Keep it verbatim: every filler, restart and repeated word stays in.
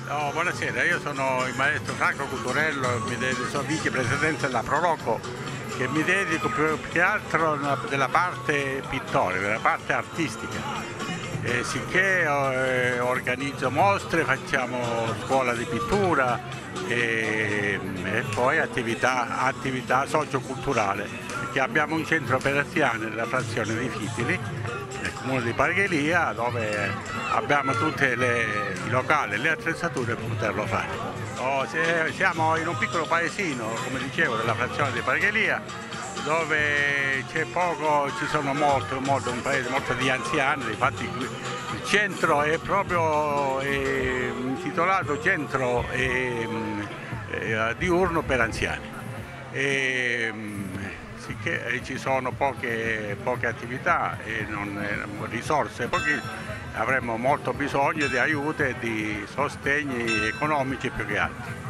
Oh, buonasera, io sono il maestro Franco Cuturello, mi dedico, sono vicepresidente della Proloco, che mi dedico più che altro della parte pittorica, della parte artistica. Eh, sicché eh, organizzo mostre, facciamo scuola di pittura e, e poi attività, attività socioculturale, perché abbiamo un centro operazione nella frazione di Fitili, nel comune di Parghelia, dove abbiamo tutti i locali e le attrezzature per poterlo fare. Oh, se, siamo in un piccolo paesino, come dicevo, della frazione di Parghelia, dove c'è poco, ci sono molto, molto, un paese molto di anziani, infatti il centro è proprio è intitolato Centro è, è, diurno per anziani. E, sicché ci sono poche, poche attività e non, risorse, perché avremmo molto bisogno di aiuto e di sostegni economici più che altro.